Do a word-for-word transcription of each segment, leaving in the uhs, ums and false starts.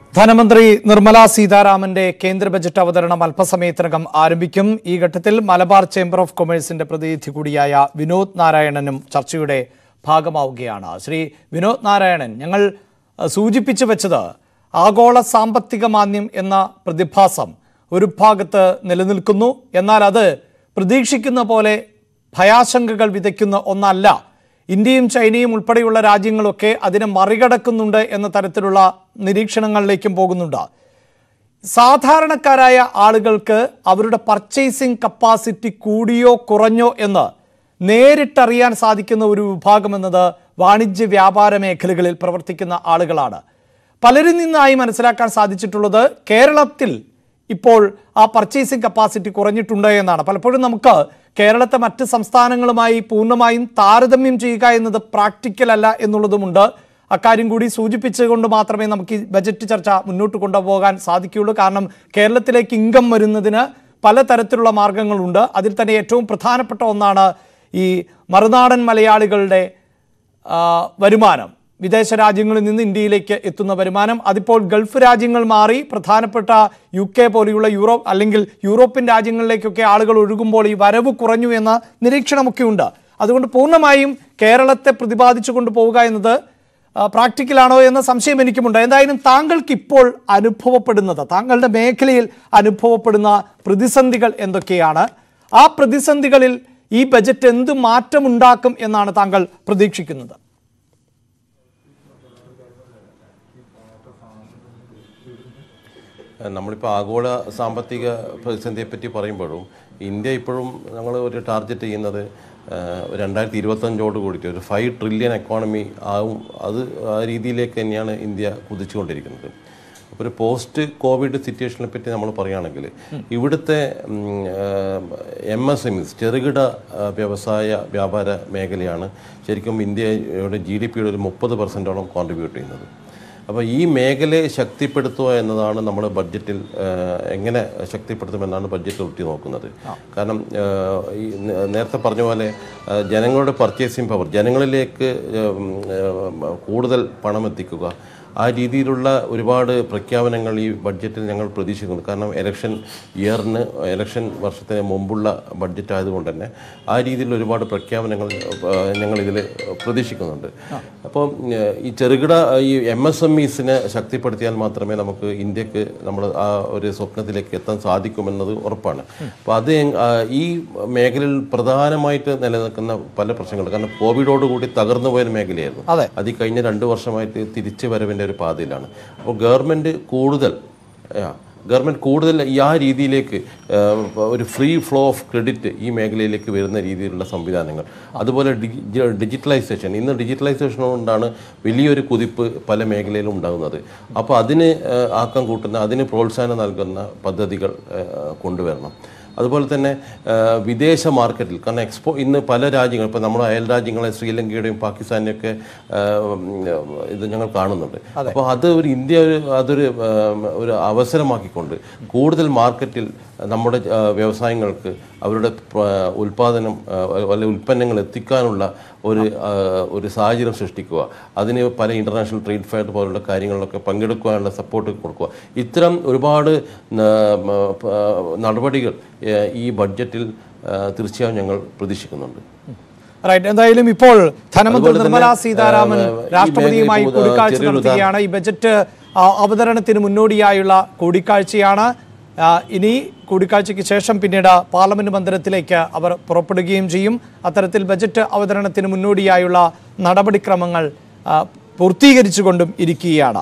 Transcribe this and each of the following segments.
ധനമന്ത്രി നിർമ്മല സീതാരാമന്റെ കേന്ദ്ര ബജറ്റ് അവതരണം അല്പസമയത്തിനകം ആരംഭിക്കും. ഈ ഘട്ടത്തിൽ മലബാർ ചേംബർ ഓഫ് കൊമേഴ്സിന്റെ പ്രതിനിധി കൂടിയായ വിനോദ് നാരായണനും ചർച്ചയുടെ ഭാഗമാവുകയാണ്. ശ്രീ വിനോദ് നാരായണൻ, ഞങ്ങൾ സൂചിപ്പിച്ചു വെച്ചത് ആഗോള സാമ്പത്തിക മാന്ദ്യം എന്ന പ്രതിഭാസം ഒരു ഭാഗത്ത് നിലനിൽക്കുന്നു. എന്നാൽ അത് പ്രതീക്ഷിക്കുന്ന പോലെ ഭയാശങ്കകൾ വിതയ്ക്കുന്ന ഒന്നല്ല. ഇന്ത്യയും ചൈനയും ഉൾപ്പെടെയുള്ള രാജ്യങ്ങളൊക്കെ അതിനെ മറികടക്കുന്നുണ്ട് എന്ന തരത്തിലുള്ള നിരീക്ഷണങ്ങളിലേക്കും പോകുന്നുണ്ട്. സാധാരണക്കാരായ ആളുകൾക്ക് അവരുടെ പർച്ചേസിംഗ് കപ്പാസിറ്റി കൂടിയോ കുറഞ്ഞോ എന്ന് നേരിട്ടറിയാൻ സാധിക്കുന്ന ഒരു വിഭാഗം എന്നത് വാണിജ്യ വ്യാപാര മേഖലകളിൽ പ്രവർത്തിക്കുന്ന ആളുകളാണ്. പലരിൽ നിന്നായി മനസ്സിലാക്കാൻ സാധിച്ചിട്ടുള്ളത് കേരളത്തിൽ ഇപ്പോൾ ആ പർച്ചേസിംഗ് കപ്പാസിറ്റി കുറഞ്ഞിട്ടുണ്ട് എന്നാണ്. പലപ്പോഴും നമുക്ക് കേരളത്തെ മറ്റ് സംസ്ഥാനങ്ങളുമായി പൂർണ്ണമായും താരതമ്യം ചെയ്യുക എന്നത് പ്രാക്ടിക്കൽ അല്ല എന്നുള്ളതുമുണ്ട്. അക്കാര്യം കൂടി സൂചിപ്പിച്ചുകൊണ്ട് മാത്രമേ നമുക്ക് ഈ ബജറ്റ് ചർച്ച മുന്നോട്ട് കൊണ്ടുപോകാൻ സാധിക്കുകയുള്ളൂ. കാരണം കേരളത്തിലേക്ക് ഇൻകം വരുന്നതിന് പലതരത്തിലുള്ള മാർഗങ്ങളുണ്ട്. അതിൽ തന്നെ ഏറ്റവും പ്രധാനപ്പെട്ട ഒന്നാണ് ഈ മറുനാടൻ മലയാളികളുടെ വരുമാനം, വിദേശ രാജ്യങ്ങളിൽ നിന്ന് ഇന്ത്യയിലേക്ക് എത്തുന്ന വരുമാനം. അതിപ്പോൾ ഗൾഫ് രാജ്യങ്ങൾ മാറി പ്രധാനപ്പെട്ട യു കെ പോലെയുള്ള യൂറോപ്പ് അല്ലെങ്കിൽ യൂറോപ്യൻ രാജ്യങ്ങളിലേക്കൊക്കെ ആളുകൾ ഒഴുകുമ്പോൾ ഈ വരവ് കുറഞ്ഞു എന്ന നിരീക്ഷണമൊക്കെ ഉണ്ട്. അതുകൊണ്ട് പൂർണ്ണമായും കേരളത്തെ പ്രതിപാദിച്ചു കൊണ്ടുപോവുക എന്നത് പ്രാക്ടിക്കലാണോ എന്ന സംശയം എനിക്കുമുണ്ട്. എന്തായാലും താങ്കൾക്ക് ഇപ്പോൾ അനുഭവപ്പെടുന്നത്, താങ്കളുടെ മേഖലയിൽ അനുഭവപ്പെടുന്ന പ്രതിസന്ധികൾ എന്തൊക്കെയാണ്? ആ പ്രതിസന്ധികളിൽ ഈ ബജറ്റ് എന്ത് മാറ്റമുണ്ടാക്കും എന്നാണ് താങ്കൾ പ്രതീക്ഷിക്കുന്നത്? നമ്മളിപ്പോൾ ആഗോള സാമ്പത്തിക പ്രതിസന്ധിയെപ്പറ്റി പറയുമ്പോഴും ഇന്ത്യ ഇപ്പോഴും ഞങ്ങൾ ഒരു ടാർഗറ്റ് ചെയ്യുന്നത് രണ്ടായിരത്തി ഇരുപത്തഞ്ചോട് കൂടിയിട്ട് ഒരു ഫൈവ് ട്രില്യൺ എക്കോണമി ആവും. അത് ആ രീതിയിലേക്ക് തന്നെയാണ് ഇന്ത്യ കുതിച്ചുകൊണ്ടിരിക്കുന്നത്. അപ്പോൾ ഒരു പോസ്റ്റ് കോവിഡ് സിറ്റുവേഷനെ പറ്റി നമ്മൾ പറയുകയാണെങ്കിൽ ഇവിടുത്തെ എം എസ് എം ഇസ് ചെറുകിട വ്യവസായ വ്യാപാര മേഖലയാണ് ശരിക്കും ഇന്ത്യയുടെ ജി ഡി പിയുടെ ഒരു മുപ്പത് പെർസെൻറ്റോളം കോൺട്രിബ്യൂട്ട് ചെയ്യുന്നത്. അപ്പോൾ ഈ മേഖലയെ ശക്തിപ്പെടുത്തുക എന്നതാണ് നമ്മൾ ബഡ്ജറ്റിൽ എങ്ങനെ ശക്തിപ്പെടുത്തുമെന്നാണ് ബഡ്ജറ്റ് ഒട്ടി നോക്കുന്നത്. കാരണം ഈ നേരത്തെ പറഞ്ഞ പോലെ ജനങ്ങളുടെ പർച്ചേസിംഗ് പവർ, ജനങ്ങളിലേക്ക് കൂടുതൽ പണം എത്തിക്കുക, ആ രീതിയിലുള്ള ഒരുപാട് പ്രഖ്യാപനങ്ങൾ ഈ ബഡ്ജറ്റിൽ ഞങ്ങൾ പ്രതീക്ഷിക്കുന്നു. കാരണം ഇലക്ഷൻ ഇയറിന് ഇലക്ഷൻ വർഷത്തിന് മുമ്പുള്ള ബഡ്ജറ്റ് ആയതുകൊണ്ട് തന്നെ ആ രീതിയിൽ ഒരുപാട് പ്രഖ്യാപനങ്ങൾ ഞങ്ങളിതിൽ പ്രതീക്ഷിക്കുന്നുണ്ട്. അപ്പോൾ ഈ ചെറുകിട ഈ എം എസ് എം ഇസിനെ ശക്തിപ്പെടുത്തിയാൽ മാത്രമേ നമുക്ക് ഇന്ത്യക്ക് നമ്മൾ ആ ഒരു സ്വപ്നത്തിലേക്ക് എത്താൻ സാധിക്കുമെന്നത് ഉറപ്പാണ്. അപ്പോൾ അത് ഈ മേഖലയിൽ പ്രധാനമായിട്ട് നിലനിൽക്കുന്ന പല പ്രശ്നങ്ങൾ, കാരണം കോവിഡോടുകൂടി തകർന്നു പോയൊരു മേഖലയായിരുന്നു. അത് ഈ കഴിഞ്ഞ രണ്ട് വർഷമായിട്ട് തിരിച്ചു വരവിൻ്റെ ഒരു പാതയിലാണ്. അപ്പോൾ ഗവൺമെൻറ് കൂടുതൽ ഗവൺമെൻറ് കൂടുതൽ ഈ ആ രീതിയിലേക്ക് ഒരു ഫ്രീ ഫ്ലോ ഓഫ് ക്രെഡിറ്റ് ഈ മേഖലയിലേക്ക് വരുന്ന രീതിയിലുള്ള സംവിധാനങ്ങൾ, അതുപോലെ ഡിജിറ്റലൈസേഷൻ, ഇന്ന് ഡിജിറ്റലൈസേഷൻ കൊണ്ടാണ് വലിയൊരു കുതിപ്പ് പല മേഖലയിലും ഉണ്ടാകുന്നത്. അപ്പോൾ അതിന് ആക്കം കൂട്ടുന്ന, അതിന് പ്രോത്സാഹനം നൽകുന്ന പദ്ധതികൾ കൊണ്ടുവരണം. അതുപോലെ തന്നെ വിദേശ മാർക്കറ്റിൽ, കാരണം എക്സ്പോ ഇന്ന് പല രാജ്യങ്ങൾ, ഇപ്പോൾ നമ്മുടെ അയൽ രാജ്യങ്ങളെ ശ്രീലങ്കയുടെയും പാകിസ്ഥാനെയൊക്കെ ഇത് ഞങ്ങൾ കാണുന്നുണ്ട്. അപ്പോൾ അത് ഒരു ഇന്ത്യ ഒരു അതൊരു ഒരു അവസരമാക്കിക്കൊണ്ട് കൂടുതൽ മാർക്കറ്റിൽ നമ്മുടെ വ്യവസായങ്ങൾക്ക് അവരുടെ ഉൽപ്പാദനം അല്ലെങ്കിൽ ഉൽപ്പന്നങ്ങൾ എത്തിക്കാനുള്ള ഒരു ഒരു സാഹചര്യം സൃഷ്ടിക്കുക, അതിന് പല ഇൻ്റർനാഷണൽ ട്രേഡ് ഫെയർ പോലുള്ള കാര്യങ്ങളിലൊക്കെ പങ്കെടുക്കാനുള്ള സപ്പോർട്ട് കൊടുക്കുക. ഇത്തരം ഒരുപാട് നടപടികൾ ഈ ബഡ്ജറ്റിൽ തീർച്ചയായും ഞങ്ങൾ പ്രതീക്ഷിക്കുന്നുണ്ട്. റൈറ്റ്. എന്തായാലും ഇപ്പോൾ ധനമന്ത്രി നിർമ്മല സീതാരാമൻ രാഷ്ട്രപതിയുമായി കൂടിക്കാഴ്ച നടത്തുകയാണ്. ഈ ബജറ്റ് അവതരണത്തിന് മുന്നോടിയായുള്ള കൂടിക്കാഴ്ചയാണ്. ഇനി കൂടിക്കാഴ്ചയ്ക്ക് ശേഷം പിന്നീട് പാർലമെന്റ് മന്ദിരത്തിലേക്ക് അവർ പുറപ്പെടുകയും ചെയ്യും. അത്തരത്തിൽ ബജറ്റ് അവതരണത്തിന് മുന്നോടിയായുള്ള നടപടിക്രമങ്ങൾ പൂർത്തീകരിച്ചുകൊണ്ടും ഇരിക്കുകയാണ്.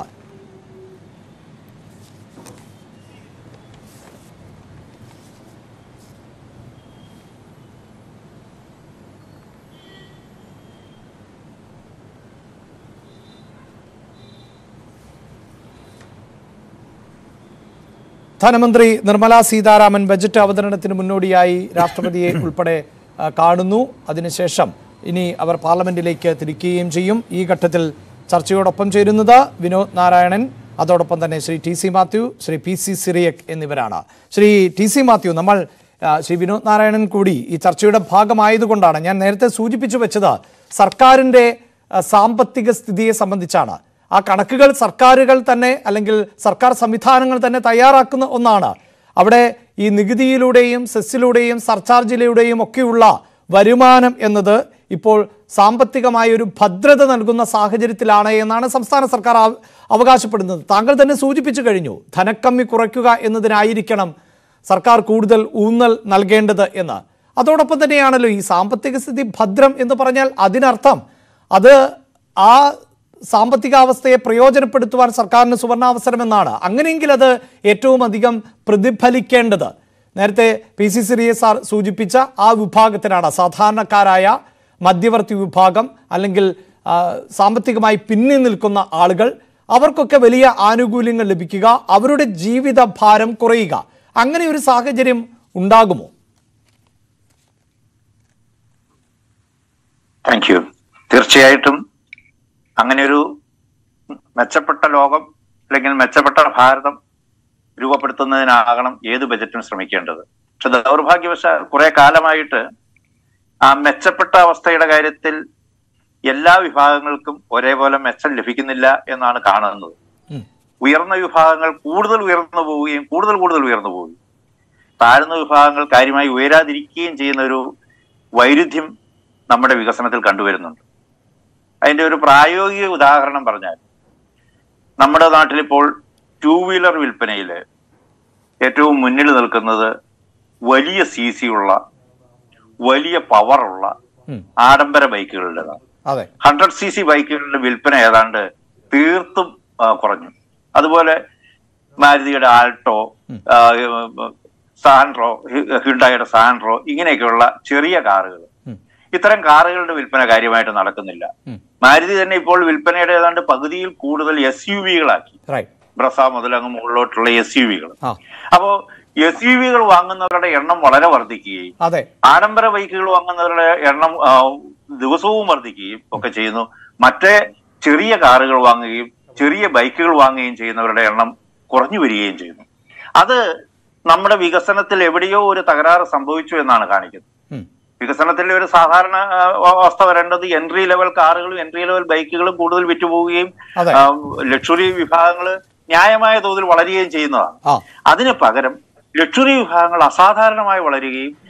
ധനമന്ത്രി നിർമ്മല സീതാരാമൻ ബജറ്റ് അവതരണത്തിന് മുന്നോടിയായി രാഷ്ട്രപതിയെ ഉൾപ്പെടെ കാണുന്നു. അതിനുശേഷം ഇനി അവർ പാർലമെന്റിലേക്ക് തിരിക്കുകയും ചെയ്യും. ഈ ഘട്ടത്തിൽ ചർച്ചയോടൊപ്പം ചേരുന്നത് വിനോദ് നാരായണൻ, അതോടൊപ്പം തന്നെ Shri T C Mathew, Shri P C Cyriac എന്നിവരാണ്. ശ്രീ ടി സി മാത്യു, നമ്മൾ ശ്രീ വിനോദ് നാരായണൻ കൂടി ഈ ചർച്ചയുടെ ഭാഗമായതുകൊണ്ടാണ് ഞാൻ നേരത്തെ സൂചിപ്പിച്ചു വെച്ചത് സർക്കാരിൻ്റെ സാമ്പത്തിക സ്ഥിതിയെ സംബന്ധിച്ചാണ്. ആ കണക്കുകൾ സർക്കാരുകൾ തന്നെ അല്ലെങ്കിൽ സർക്കാർ സംവിധാനങ്ങൾ തന്നെ തയ്യാറാക്കുന്ന ഒന്നാണ്. അവിടെ ഈ നികുതിയിലൂടെയും സെസ്സിലൂടെയും സർചാർജിലൂടെയും ഒക്കെയുള്ള വരുമാനം എന്നത് ഇപ്പോൾ സാമ്പത്തികമായ ഒരു ഭദ്രത നൽകുന്ന സാഹചര്യത്തിലാണ് എന്നാണ് സംസ്ഥാന സർക്കാർ അവകാശപ്പെടുന്നത്. താങ്കൾ തന്നെ സൂചിപ്പിച്ചു കഴിഞ്ഞു, ധനക്കമ്മി കുറയ്ക്കുക എന്നതിനായിരിക്കണം സർക്കാർ കൂടുതൽ ഊന്നൽ നൽകേണ്ടത് എന്ന്. അതോടൊപ്പം തന്നെയാണല്ലോ ഈ സാമ്പത്തിക സ്ഥിതി ഭദ്രം എന്ന് പറഞ്ഞാൽ അതിനർത്ഥം അത് ആ സാമ്പത്തികാവസ്ഥയെ പ്രയോജനപ്പെടുത്തുവാൻ സർക്കാരിന് സുവർണാവസരമെന്നാണ്. അങ്ങനെയെങ്കിൽ അത് ഏറ്റവും അധികം പ്രതിഫലിക്കേണ്ടത് നേരത്തെ പി സി സിറിയെ സാർ സൂചിപ്പിച്ച ആ വിഭാഗത്തിനാണ്. സാധാരണക്കാരായ മധ്യവർത്തി വിഭാഗം അല്ലെങ്കിൽ സാമ്പത്തികമായി പിന്നിൽ നിൽക്കുന്ന ആളുകൾ, അവർക്കൊക്കെ വലിയ ആനുകൂല്യങ്ങൾ ലഭിക്കുക, അവരുടെ ജീവിത ഭാരം കുറയുക, അങ്ങനെ ഒരു സാഹചര്യം ഉണ്ടാകുമോ? Thank you. തീർച്ചയായിട്ടും അങ്ങനെ ഒരു മെച്ചപ്പെട്ട ലോകം അല്ലെങ്കിൽ മെച്ചപ്പെട്ട ഭാരതം രൂപപ്പെടുത്തുന്നതിനാകണം ഏത് ബജറ്റും ശ്രമിക്കേണ്ടത്. പക്ഷെ ദൗർഭാഗ്യവശാൽ കുറെ കാലമായിട്ട് ആ മെച്ചപ്പെട്ട അവസ്ഥയുടെ കാര്യത്തിൽ എല്ലാ വിഭാഗങ്ങൾക്കും ഒരേപോലെ മെച്ചം ലഭിക്കുന്നില്ല എന്നാണ് കാണുന്നത്. ഉയർന്ന വിഭാഗങ്ങൾ കൂടുതൽ ഉയർന്നു പോവുകയും കൂടുതൽ കൂടുതൽ ഉയർന്നു പോവുകയും താഴ്ന്ന വിഭാഗങ്ങൾ കാര്യമായി ഉയരാതിരിക്കുകയും ചെയ്യുന്ന ഒരു വൈരുദ്ധ്യം നമ്മുടെ വികസനത്തിൽ കണ്ടുവരുന്നുണ്ട്. അതിന്റെ ഒരു പ്രായോഗിക ഉദാഹരണം പറഞ്ഞാൽ, നമ്മുടെ നാട്ടിലിപ്പോൾ ടൂ വീലർ വിൽപ്പനയിൽ ഏറ്റവും മുന്നിൽ നിൽക്കുന്നത് വലിയ സി സി ഉള്ള വലിയ പവറുള്ള ആഡംബര ബൈക്കുകളുടേതാണ്. ഹൺഡ്രഡ് സി സി ബൈക്കുകളുടെ വിൽപ്പന ഏതാണ്ട് തീർത്തും കുറഞ്ഞു. അതുപോലെ മാരുതിയുടെ ആൾട്ടോ, സാൻഡ്രോ, ഹ്യുണ്ടായുടെ സാൻഡ്രോ, ഇങ്ങനെയൊക്കെയുള്ള ചെറിയ കാറുകൾ, ഇത്തരം കാറുകളുടെ വിൽപ്പന കാര്യമായിട്ട് നടക്കുന്നില്ല. മാരുതി തന്നെ ഇപ്പോൾ വിൽപ്പനയുടെ ഏതാണ്ട് പകുതിയിൽ കൂടുതൽ എസ് യു വികളാക്കി. ബ്രസ മുതൽ അങ്ങ് മുകളിലോട്ടുള്ള എസ് യു വികൾ. അപ്പോ എസ് യു വികൾ വാങ്ങുന്നവരുടെ എണ്ണം വളരെ വർദ്ധിക്കുകയും ആഡംബര ബൈക്കുകൾ വാങ്ങുന്നവരുടെ എണ്ണം ദിവസവും വർദ്ധിക്കുകയും ഒക്കെ ചെയ്യുന്നു. മറ്റേ ചെറിയ കാറുകൾ വാങ്ങുകയും ചെറിയ ബൈക്കുകൾ വാങ്ങുകയും ചെയ്യുന്നവരുടെ എണ്ണം കുറഞ്ഞു വരികയും ചെയ്യുന്നു. അത് നമ്മുടെ വികസനത്തിൽ എവിടെയോ ഒരു തകരാറ് സംഭവിച്ചു എന്നാണ് കാണിക്കുന്നത്. വികസനത്തിന്റെ ഒരു സാധാരണ അവസ്ഥ വരേണ്ടത് എൻട്രി ലെവൽ കാറുകളും എൻട്രി ലെവൽ ബൈക്കുകളും കൂടുതൽ വിറ്റുപോവുകയും ലക്ഷറി വിഭാഗങ്ങൾ ന്യായമായ തോതിൽ വളരുകയും ചെയ്യുന്നതാണ്. അതിന് പകരം ലക്ഷറി വിഭാഗങ്ങൾ അസാധാരണമായി വളരുകയും